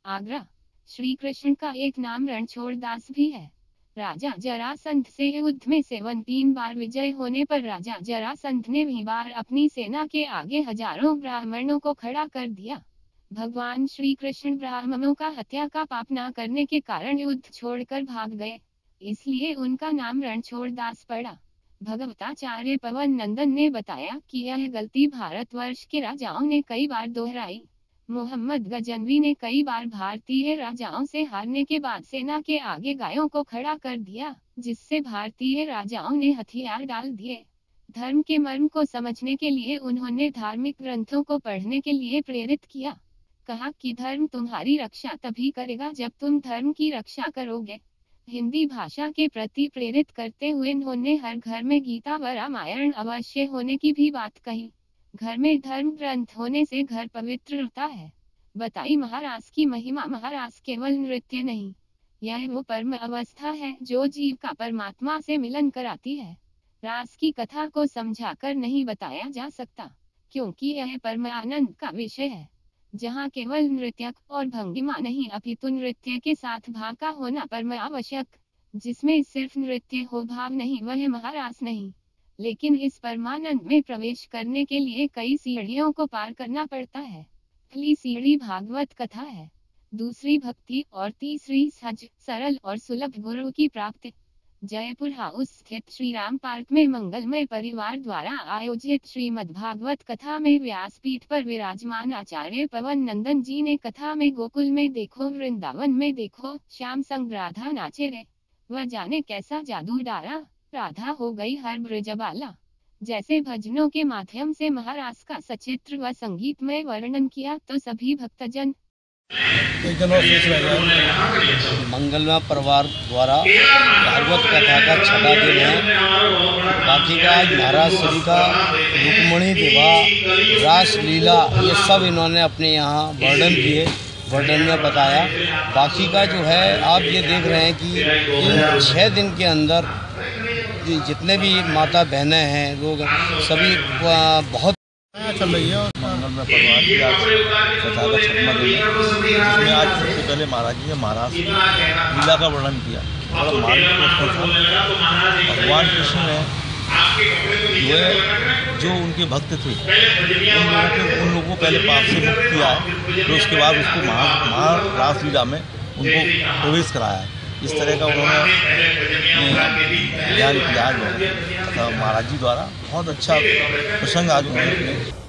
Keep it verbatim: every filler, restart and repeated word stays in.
आगरा। श्री कृष्ण का एक नाम रणछोड़ दास भी है। राजा जरासंध से युद्ध में सत्रह बार विजय होने पर राजा जरासंध ने भी बार अपनी सेना के आगे हजारों ब्राह्मणों को खड़ा कर दिया। भगवान श्री कृष्ण ब्राह्मणों का हत्या का पाप न करने के कारण युद्ध छोड़कर भाग गए, इसलिए उनका नाम रणछोड़ दास पड़ा। भगवताचार्य पवन नंदन ने बताया कि यह गलती भारतवर्ष के राजाओं ने कई बार दोहराई। मोहम्मद गजनवी ने कई बार भारतीय राजाओं से हारने के बाद सेना के आगे गायों को खड़ा कर दिया, जिससे भारतीय राजाओं ने हथियार डाल दिए। धर्म के मर्म को समझने के लिए उन्होंने धार्मिक ग्रंथों को पढ़ने के लिए प्रेरित किया। कहा कि धर्म तुम्हारी रक्षा तभी करेगा जब तुम धर्म की रक्षा करोगे। हिंदी भाषा के प्रति प्रेरित करते हुए उन्होंने हर घर में गीता व रामायण अवश्य होने की भी बात कही। घर में धर्म ग्रंथ होने से घर पवित्र होता है। बताई महारास की महिमा। महारास केवल नृत्य नहीं, यह वो परम अवस्था है जो जीव का परमात्मा से मिलन कराती है। रास की कथा को समझाकर नहीं बताया जा सकता, क्योंकि यह परम आनंद का विषय है, जहाँ केवल नृत्य और भंगिमा नहीं अपितु नृत्य के साथ भाव का होना परम आवश्यक। जिसमें सिर्फ नृत्य हो भाव नहीं, वह महारास नहीं। लेकिन इस परमानंद में प्रवेश करने के लिए कई सीढ़ियों को पार करना पड़ता है। पहली सीढ़ी भागवत कथा है, दूसरी भक्ति और तीसरी सहज सरल और सुलभ गुरु की प्राप्ति। जयपुर हाउस स्थित श्री राम पार्क में मंगलमय परिवार द्वारा आयोजित श्रीमद् भागवत कथा में व्यासपीठ पर विराजमान आचार्य पवन नंदन जी ने कथा में गोकुल में देखो वृंदावन में देखो श्याम संग राधा नाचे रे, वह जाने कैसा जादू डाला, राधा हो गई हर ब्रजबाला, जैसे भजनों के माध्यम से महारास का सचित्र व संगीतमय वर्णन किया तो सभी भक्तजन मंगलमय परिवार द्वारा भागवत कथा का छठा दिन है। बाकी का आज महाराज श्री का रुक्मणी विवाह रास लीला ये सब इन्होंने अपने यहाँ वर्णन किए, वर्णन में बताया। बाकी का जो है आप ये देख रहे हैं कि इन छः दिन के अंदर जितने भी माता बहनें हैं लोग सभी बहुत चल रही है। मंगलमय परिवार की आज कथा का छठवां दिन है, जिसमें आज सबसे पहले महाराज जी ने महाराज लीला का वर्णन किया। और भगवान कृष्ण ने जो है जो उनके भक्त थे उन लोगों के उन लोगों को पहले पाप से मुक्त किया है, फिर उसके बाद उसको महा महारास लीला में उनको प्रवेश कराया है। इस तरह का उन्होंने ज्ञान किया। महाराज जी द्वारा बहुत अच्छा प्रसंग आज उन्होंने